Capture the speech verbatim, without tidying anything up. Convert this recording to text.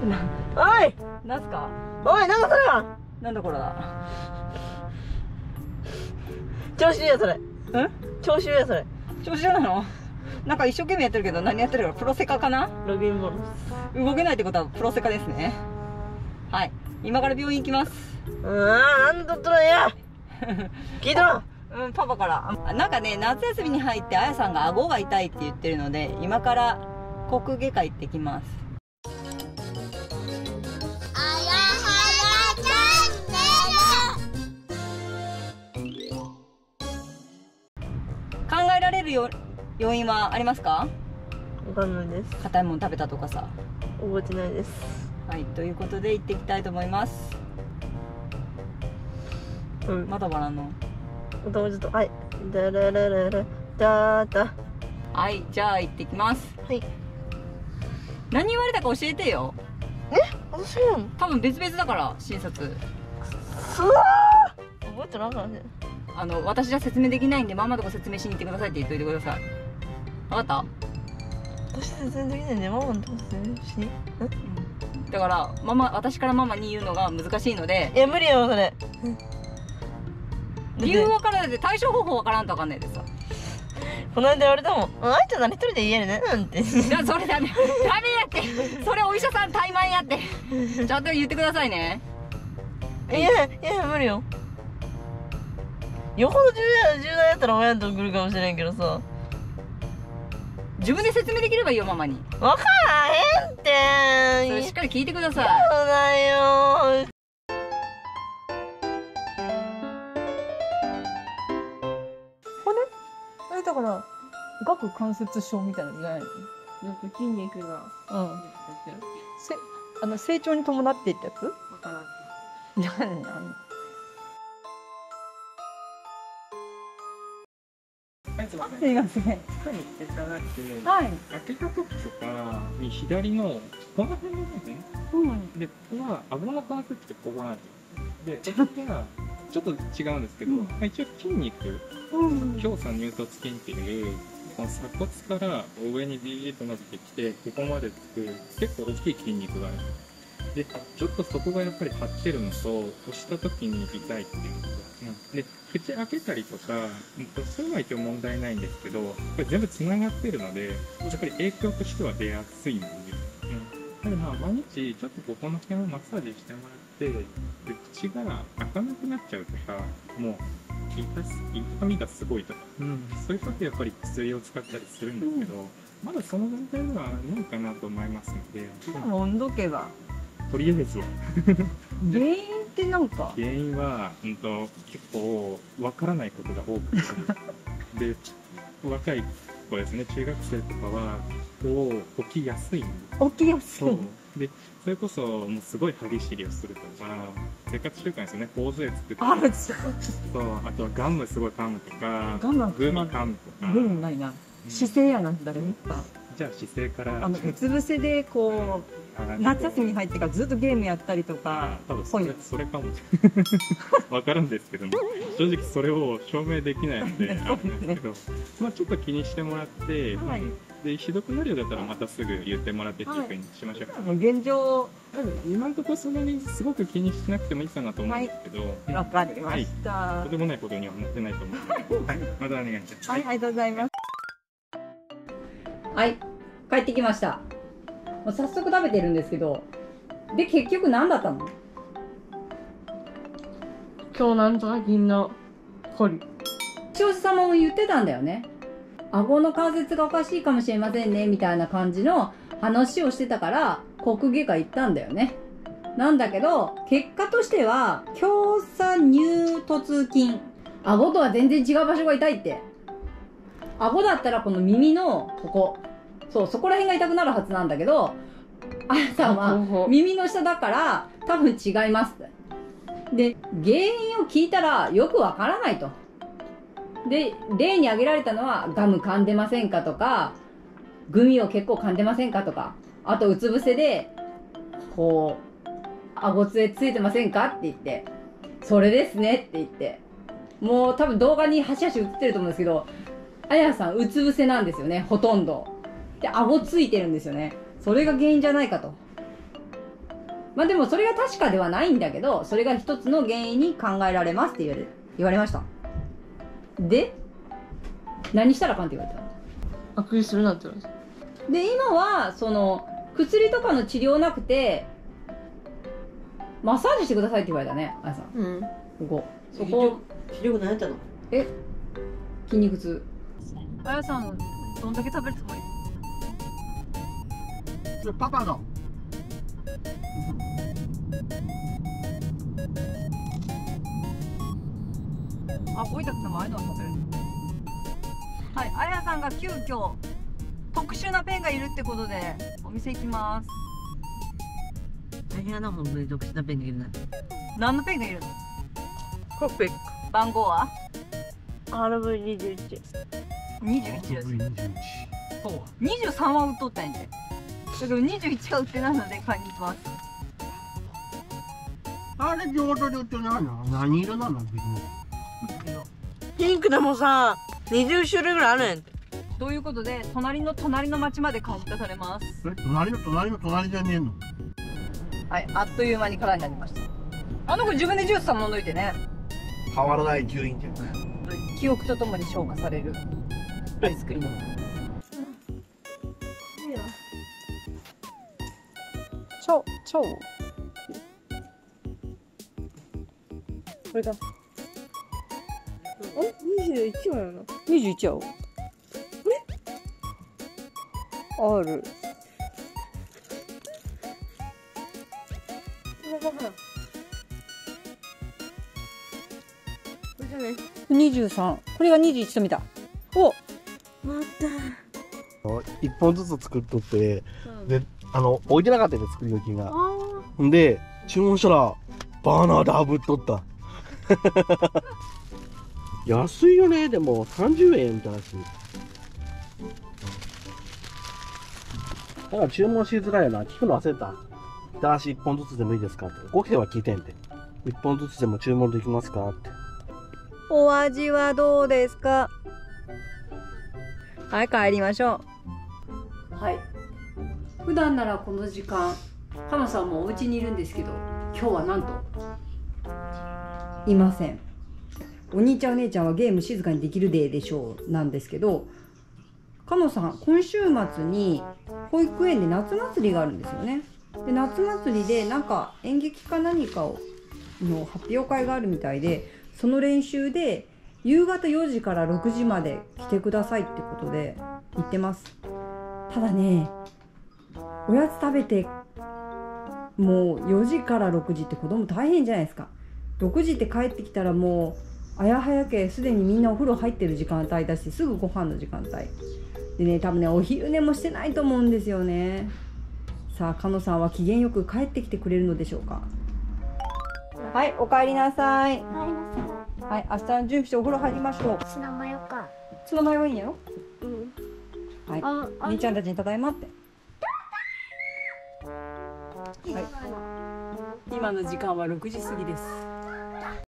おいなんすか。 おい、なんだそれは。 なんだこれは。 調子いいやそれ。 ん？ 調子いいやそれ。 調子じゃないの？なんか一生懸命やってるけど、何やってるかプロセカかな？ ログインボーナ動けないってことはプロセカですね。はい。今から病院行きます。 ス。うーん、なんだったらや。聞いたろ。 うん、パパから。なんかね、夏休みに入ってあやさんが顎が痛いって言ってるので、今から口外科行ってきます。考えられるよ要因はありますか？ わかんないです。 硬いもの食べたとかさ。 覚えてないです。 はい、ということで行ってきたいと思います。 うん。 まだ笑うの？ もうちょっと、はい。だらららら、だーだ。 はい、じゃあ行ってきます。 はい。 何言われたか教えてよ。 え、私なの？ 多分別々だから診察。 すわー。覚えてなかったね。 あの私じゃ説明できないんでママとか説明しに行ってくださいって言っといてください。分かった？ 私説明できないんで、ママのとこ説明しに。 うん、だからママ私からママに言うのが難しいので。 いや無理よそれ。 理由分からないで対処方法分からんと分かんないでさ。 この間言われたもん。あいつ何一人で言えるねなんて。 じゃあそれダメダメやって。それお医者さん怠慢やって。ちゃんと言ってくださいね。 いやいや無理よ。よほど重大重大やったら親と来るかもしれんけどさ。 自分で説明できればいいよママに。 分からへんってそれしっかり聞いてください。 そうだよ。 これあれだから顎関節症みたいなのじゃないの？ なんか筋肉がうんせあの成長に伴ってってやつ？ 分からん。 何何？すいません。 下にしていただいて、 はい。 開けた時とかに左のこの辺の部分、 うん。 でここは顎の関節ってここなんですよ。でここがちょっと違うんですけど、 うん、 まあ、一応筋肉、 うん、 胸鎖乳突筋っていうこの鎖骨から上にビーッと伸びてきてここまでつく結構大きい筋肉がある。でちょっとそこがやっぱり張ってるのと押した時に痛いっていうのと、うん、で口開けたりとかそういうのは一応問題ないんですけど、これ全部つながってるのでやっぱり影響としては出やすいんです。うん、だから毎日ちょっとここの辺をマッサージしてもらってで口が開かなくなっちゃうとかもう痛す痛みがすごいとか、うん、そういう時はやっぱり薬を使ったりするんですけど、うん、まだその段階ではないかなと思いますので、 温度計はとりあえずは原因ってなんか原因は、うん、と結構わからないことが多くてで若い子ですね、中学生とかはこう起きやすいんです。 起きやすい。 そうでそれこそもうすごい歯ぎしりをするとか生活習慣ですよね、頬杖作ってあるそうあとはガムすごい噛むとかガムグミ噛むとかグミないな、姿勢やなんだろうか。 じゃあ姿勢からあのうつ伏せでこう夏休みに入ってからずっとゲームやったりとか、 多分それそれかもわかるんですけども、正直それを証明できないのであれなんですけど、まあちょっと気にしてもらって、はい、でひどくなるようだったらまたすぐ言ってもらってっていうふうにしましょう。はい、 現状今のところそんなにすごく気にしなくてもいいかなと思うんですけど、 わ、はい、かりました、 はい、とてもないことには思ってないと思うので、はい、またお願いします。 はい、ありがとうございます。はい、帰ってきました。もう早速食べてるんですけど、で結局何だったの？ 今日なんとか銀のコリ。 庄司様も言ってたんだよね。顎の関節がおかしいかもしれませんねみたいな感じの話をしてたから口外科行ったんだよね。なんだけど結果としては胸鎖乳突筋、顎とは全然違う場所が痛いって。顎だったらこの耳のここ、そうそこら辺が痛くなるはずなんだけど、あやさんは耳の下だから多分違いますって。で原因を聞いたらよくわからないと。で例に挙げられたのはガム噛んでませんかとか、グミを結構噛んでませんかとか、あとうつ伏せでこう顎杖ついてませんかって言って、それですねって言って、もう多分動画に端々映ってると思うんですけど、あやさんうつ伏せなんですよね、ほとんどで顎ついてるんですよね。それが原因じゃないかと。 まあでもそれが確かではないんだけど、それが一つの原因に考えられますって言われ言われました。で何したらあかんって言われたの？ あくびするなって言われた。 で今はその薬とかの治療なくてマッサージしてくださいって言われたね、あやさん。 うん。 ここそこ治療何やったの？ え筋肉痛。 あやさんどんだけ食べるつもり？ それパパの。 あ、置いたくてもああいうのは食べる。はい、あやさんが急遽特殊なペンがいるってことでお店行きます。 大変やな、本当に特殊なペンがいるな。 何のペンがいるの？ コッペ番号はアールブイにじゅういち。 にじゅういちです。そうにじゅうさんは売っとったんやで。だけどにじゅういちは売ってないので買いに行きます。 あれ上等で売ってるな。何色なの？ ピンクでもさ、にじゅう種類ぐらいあるねん。 ということで隣の隣の町まで買い出されます。 え、隣の隣の隣じゃねえの？ はい、あっという間に空になりました。あの子自分でジュースさ飲んどいてね。 変わらない順位じゃん。 記憶とともに消化されるアイスクリーム。超超。 これだ。あ、にじゅういちはやな。 にじゅういちやお。ある。 これじゃね。 にじゅうさん。これがにじゅういちと見た。お。 また。 一本ずつ作っとって、で、あの置いてなかったよね、作り置きが。 あんで注文したらバーナーで炙っとった。安いよね。でもさんじゅうえんみたいなし。だから注文しづらいよな。聞くの忘れた。男子いっぽんずつでもいいですかって。ごきては聞いてんて。いっぽんずつでも注文できますかって。 お味はどうですか？はい、帰りましょう。はい。普段ならこの時間、かのさんもお家にいるんですけど、今日はなんといません。お兄ちゃんお姉ちゃんはゲーム静かにできるデーでしょうなんですけど、かのさん今週末に保育園で夏祭りがあるんですよね。で夏祭りでなんか演劇か何かをの発表会があるみたいで、その練習で夕方よじからろくじまで来てくださいってことで行ってます。ただね、おやつ食べてもうよじからろくじって子供大変じゃないですか。ろくじって帰ってきたらもうあやはやけすでにみんなお風呂入ってる時間帯だし、すぐご飯の時間帯でね、多分ねお昼寝もしてないと思うんですよね。さあ、かのさんは機嫌よく帰ってきてくれるのでしょうか。はい、お帰りなさい。はい、明日の準備してお風呂入りましょう。 ツナマヨか。 ツナマヨいいんやろ。 うん。 はい、 あ、あ兄ちゃんたちにただいまって。はい、今の時間はろくじ過ぎです。